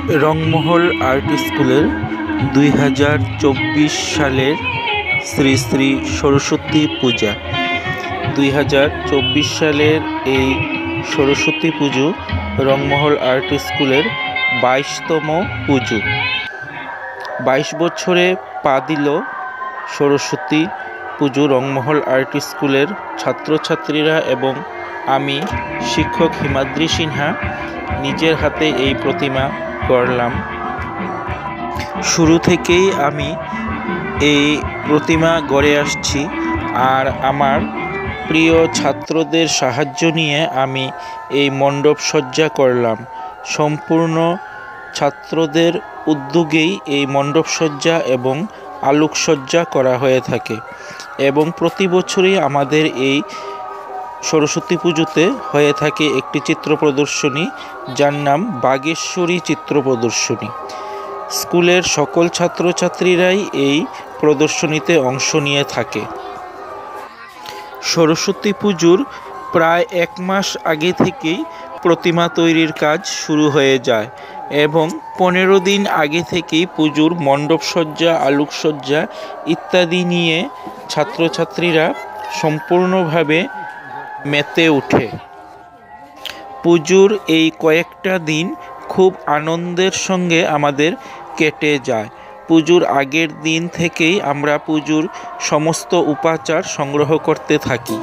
Rangmahal art স্কুলের 2024 সালের শ্রী শ্রী সরস্বতী পূজা। 2024 সালের এই সরস্বতী পুজো রংমহল আর্ট স্কুলের 22তম পুজো। 22 বছরে পা দিল সরস্বতী পুজো। রংমহল আর্ট স্কুলের ছাত্রছাত্রীরা এবং আমি শিক্ষক হিমাদ্রি সিনহা নিজের হাতে এই প্রতিমা করলাম। শুরু থেকেই আমি এই প্রতিমা গড়ে আসছি, আর আমার প্রিয় ছাত্রদের সাহায্য নিয়ে আমি এই মণ্ডপ সজ্জা করলাম। সম্পূর্ণ ছাত্রদের উদ্যোগেই এই মণ্ডপ সজ্জা এবং আলোকসজ্জা করা হয়ে থাকে, এবং প্রতি বছরই আমাদের এই সরস্বতী পুজোতে হয়ে থাকে একটি চিত্র প্রদর্শনী, যার নাম বাগেশ্বরী চিত্র প্রদর্শনী। স্কুলের সকল ছাত্রছাত্রীরাই এই প্রদর্শনীতে অংশ নিয়ে থাকে। সরস্বতী পুজোর প্রায় 1 মাস আগে থেকেই প্রতিমা তৈরির কাজ শুরু হয়ে যায়, এবং 15 দিন আগে থেকেই পুজোর মণ্ডপ সজ্জা, আলোকসজ্জা ইত্যাদি নিয়ে ছাত্রছাত্রীরা সম্পূর্ণভাবে মেতে ওঠে। পুজোর এই কয়েকটা দিন খুব আনন্দের সঙ্গে আমাদের কেটে যায়। পুজোর আগের দিন থেকেই আমরা পুজোর সমস্ত উপাচার সংগ্রহ করতে থাকি।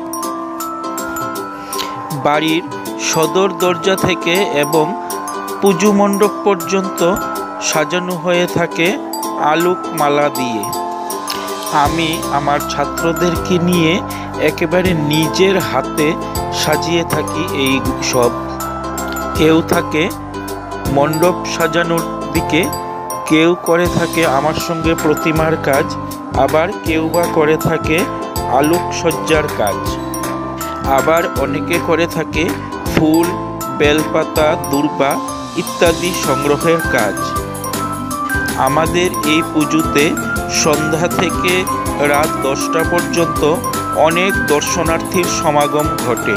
বাড়ির সদর দরজা থেকে এবং পুজো মণ্ডপ পর্যন্ত সাজানো হয়ে থাকে আলোকমালা দিয়ে। আমি আমার ছাত্রদেরকে নিয়ে একেবারে নিজের হাতে সাজিয়ে থাকি এই সব। কেউ থাকে মণ্ডপ সাজানোর দিকে, কেউ করে থাকে আমার সঙ্গে প্রতিমার কাজ, আবার কেউ বা করে থাকে আলোকসজ্জার কাজ, আবার অনেকে করে থাকে ফুল, বেলপাতা, দূর্বা ইত্যাদি সংগ্রহের কাজ। আমাদের এই পুজোতে সন্ধ্যা থেকে রাত 10টা পর্যন্ত অনেক দর্শনার্থীর সমাগম ঘটে।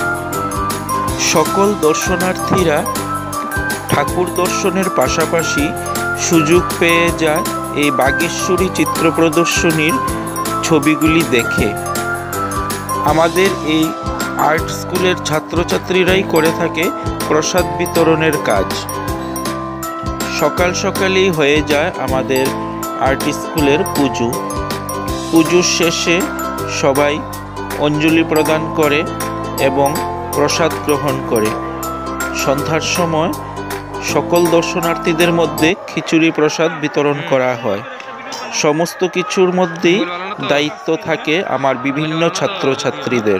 সকল দর্শনার্থীরা ঠাকুর দর্শনের পাশাপাশি সুযোগ পেয়ে যায় এই বাগেশ্বরী চিত্র প্রদর্শনীর ছবিগুলি দেখে। আমাদের এই আর্ট স্কুলের ছাত্রছাত্রীরাই করে থাকে প্রসাদ বিতরণের কাজ। সকাল সকালেই হয়ে যায় আমাদের আর্ট স্কুলের পুজো। পুজোর শেষে সবাই অঞ্জলি প্রদান করে এবং প্রসাদ গ্রহণ করে। সন্ধ্যার সময় সকল দর্শনার্থীদের মধ্যে খিচুড়ি প্রসাদ বিতরণ করা হয়। সমস্ত কিছুর মধ্যেই দায়িত্ব থাকে আমার বিভিন্ন ছাত্রছাত্রীদের।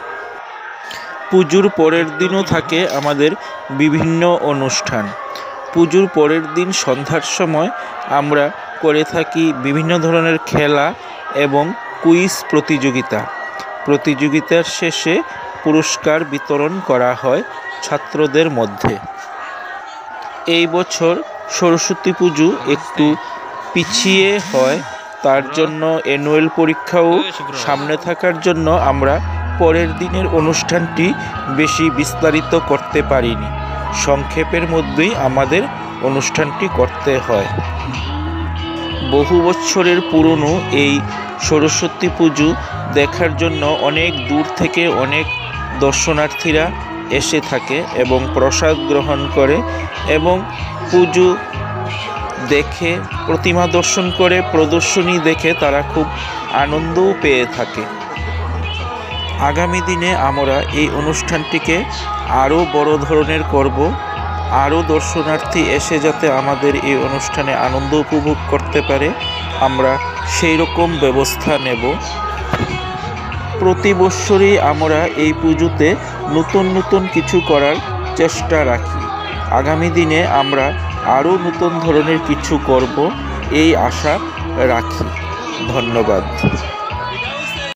পুজোর পরের দিনও থাকে আমাদের বিভিন্ন অনুষ্ঠান। পুজোর পরের দিন সন্ধ্যার সময় আমরা করে থাকি বিভিন্ন ধরনের খেলা এবং কুইজ প্রতিযোগিতা। প্রতিযোগিতার শেষে পুরস্কার বিতরণ করা হয় ছাত্রদের মধ্যে। এই বছর সরস্বতী পুজো একটু পিছিয়ে হয়, তার জন্য অ্যানুয়াল পরীক্ষাও সামনে থাকার জন্য আমরা পরের দিনের অনুষ্ঠানটি বেশি বিস্তারিত করতে পারিনি। সংক্ষেপের মধ্যেই আমাদের অনুষ্ঠানটি করতে হয়। বহু বছরের পুরনো এই সরস্বতী পুজো দেখার জন্য অনেক দূর থেকে অনেক দর্শনার্থীরা এসে থাকে এবং প্রসাদ গ্রহণ করে এবং পুজো দেখে, প্রতিমা দর্শন করে, প্রদর্শনী দেখে তারা খুব আনন্দও পেয়ে থাকে। আগামী দিনে আমরা এই অনুষ্ঠানটিকে আরও বড় ধরনের করব। আরও দর্শনার্থী এসে যাতে আমাদের এই অনুষ্ঠানে আনন্দ উপভোগ করতে পারে, আমরা সেই রকম ব্যবস্থা নেব। প্রতি বছরই আমরা এই পুজোতে নতুন নতুন কিছু করার চেষ্টা রাখি। আগামী দিনে আমরা আরও নতুন ধরনের কিছু করব এই আশা রাখি। ধন্যবাদ।